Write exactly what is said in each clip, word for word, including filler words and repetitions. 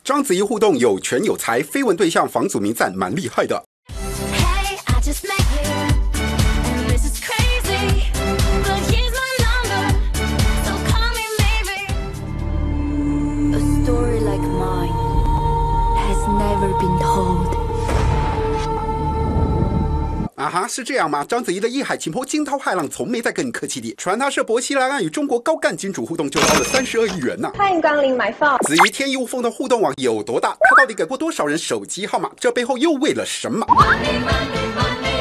章子怡互动有权有才，绯闻对象房祖名赞蛮厉害的。啊哈，是这样吗？章子怡的一海情波惊涛骇浪，从没再跟你客气的。传她是薄熙来案与中国高干金主互动就捞了三十二亿元呢、啊。 欢迎光临买房。 子怡天衣无缝的互动网有多大？她到底给过多少人手机号码？这背后又为了什么？ Money, money, money.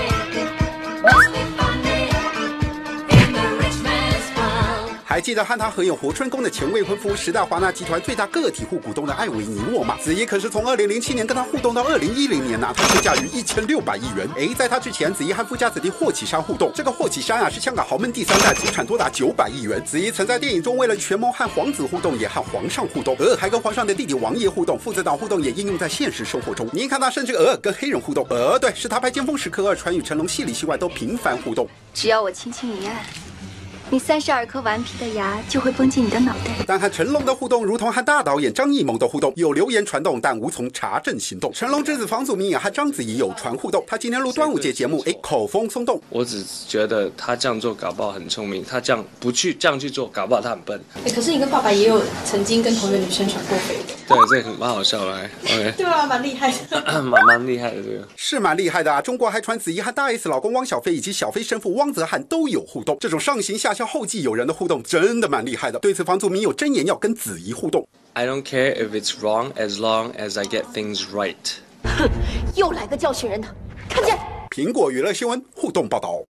还记得和他合演《活春宫》的前未婚夫，时代华纳集团最大个体户股东的艾维尼沃吗？子怡可是从二零零七年跟他互动到二零一零年呐、啊，他身价逾一千六百亿元。哎，在他之前，子怡和富家子弟霍启山互动，这个霍启山啊是香港豪门第三代，资产多达九百亿元。子怡曾在电影中为了权谋和皇子互动，也和皇上互动，呃，还跟皇上的弟弟王爷互动。父子档互动也应用在现实生活中。您看他甚至呃跟黑人互动，呃，对，是他拍《尖峰时刻二》传与成龙戏里戏外都频繁互动。 只要我轻轻一按。 你三十二颗顽皮的牙就会崩进你的脑袋。 但和成龙的互动，如同和大导演张艺谋的互动，有流言传动，但无从查证行动。成龙之子房祖名也和章子怡有传互动，他今天录端午节节目，哎，口风松动。 我只觉得他这样做搞不好很聪明，他这样不去这样去做，搞不好他很笨。 哎，可是你跟爸爸也有曾经跟同一个女生传过绯闻。 对，这个蛮好笑的。OK。 对啊，蛮厉害的。 蛮蛮厉害的这个。 是蛮厉害的啊！中国还传子怡和大 S 老公汪小菲以及小菲生父汪泽汉都有互动，这种上行下效后继有人的互动真的蛮厉害的。对此，房祖名有真言要跟子怡互动。 I don't care if it's wrong as long as I get things right。 哼，又来个教训人的，看见。 苹果娱乐新闻互动报道。